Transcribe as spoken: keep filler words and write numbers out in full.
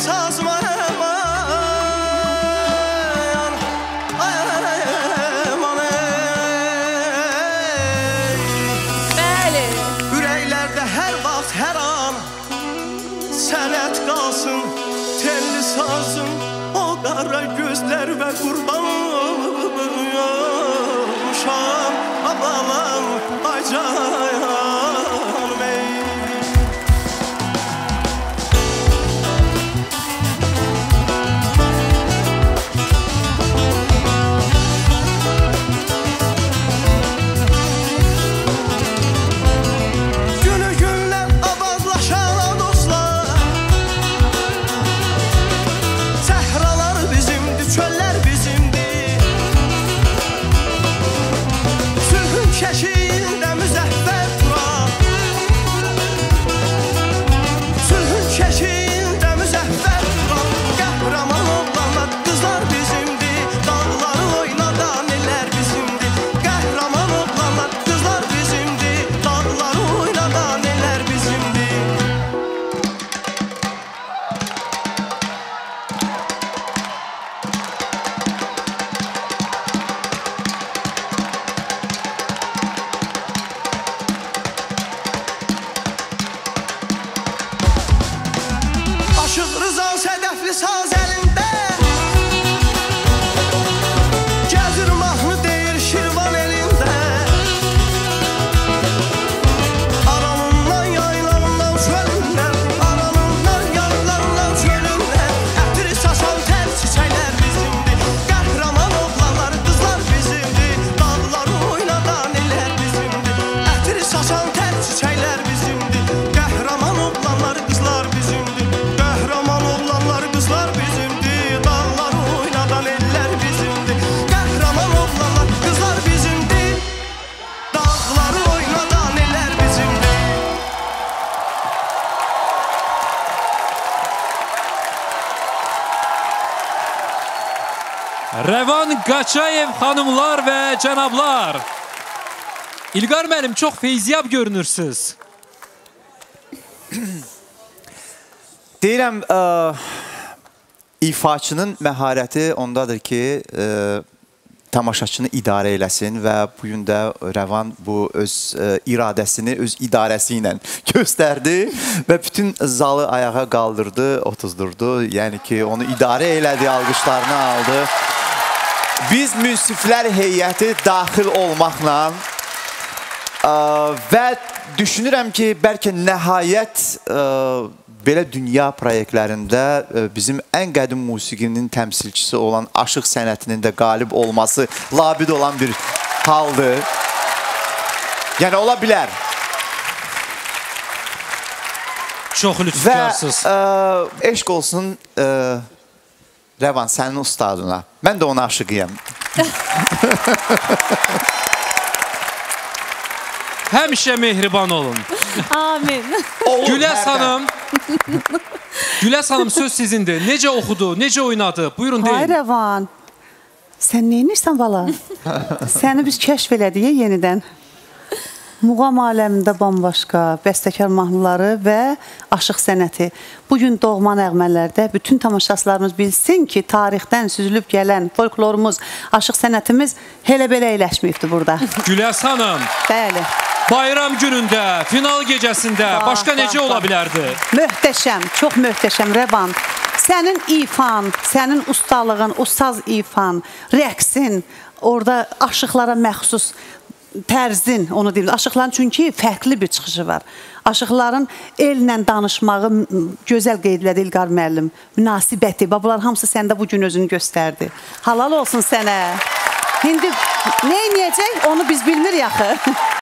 sazıma eman, eman Bəli. Ürəklərdə hər vaxt, hər an sənət qalsın, telli sazın, o qara gözlər və qurbanım şam, abalam, acayan bey. Günü günlər avazlaşan dostlar, səhralar bizimdir, çöllər bizimdir. Sülhün keşiyində müzəffər duran, sülhün keşiyində müzəffər duran, qəhrəman oğlanlar, qızlar bizimdir. Dağları oynadan eller bizimdir. Qəhrəman oğlanlar, qızlar bizimdir. Dağları oynadan eller bizimdir. Aşıq Rızan sədəfli saz əlində, gəzir mahnı deyir Şirvan elində. Aranından yaylanından çölündən, aranından yaylanından çölündən, ətri saçan tər çiçəklər bizimdir. Qəhrəman oğlanlar, qızlar bizimdir. Dağları oynadan eller bizimdir. Ətri saçan tər çiçəklər bizimdir. Qəhrəman oğlanlar, qızlar bizimdir. Qəhrəman oğlanlar, qızlar bizimdir. Dağları oynadan eller bizimdir. Qəhrəman oğlanlar, qızlar bizimdir. Dağları oynadan eller bizimdir. Rəvan Qaçayev xanımlar və cənablar. İlqar müəllim, çox feyziyab görünürsünüz. Deyirəm, ə, ifaçının məharəti ondadır ki, ə, tamaşaçını idarə eləsin və bugün də Rəvan bu öz ə, iradəsini öz idarəsi ilə göstərdi və bütün zalı ayağa qaldırdı, otuzdurdu. Yəni ki, onu idarə elədi, alqışlarını aldı. Biz münsiflər heyəti daxil olmaqla ə, və düşünürəm ki, bəlkə nəhayət ə, belə dünya proyektlərində bizim ən qədim musiqinin təmsilçisi olan aşıq sənətinin də qalib olması labid olan bir haldır. Yəni, ola bilər. Çox lütfkarsınız. Və ə, eşq olsun ə, Rəvan, sənin ustadına. Mən də ona aşıqıyam. Həmişə mehriban olun. Amin. Güləz xanım, Güləz xanım söz sizindir. Necə oxudu, necə oynadı? Buyurun deyin. Hay Rəvan, sən neynirsən bala? Səni biz kəşf elədik yenidən. Muğam aləmində bambaşqa, bəstəkar mahnıları və aşıq sənəti. Bugün doğma nəğmələrdə bütün tamaşaçılarımız bilsin ki, tarixdən süzülüb gələn folklorumuz, aşıq sənətimiz elə belə eləşməyibdir burada. Güləz xanım, Bəli. bayram günündə, final gecəsində başqa necə ola bilərdi? Möhtəşəm, çox möhtəşəm Rəvan. Sənin ifan, sənin ustalığın, ustaz ifan, rəqsin, orada aşıqlara məxsus tərzin, onu deyim. Aşıqların çünki fərqli bir çıxışı var. Aşıqların ellə danışmağı gözəl qeydlədi İlqar müəllim. Münasibəti, bunlar hamısı səndə bugün özünü göstərdi. Halal olsun sənə. İndi nə edəcək, onu biz bilmirik axı.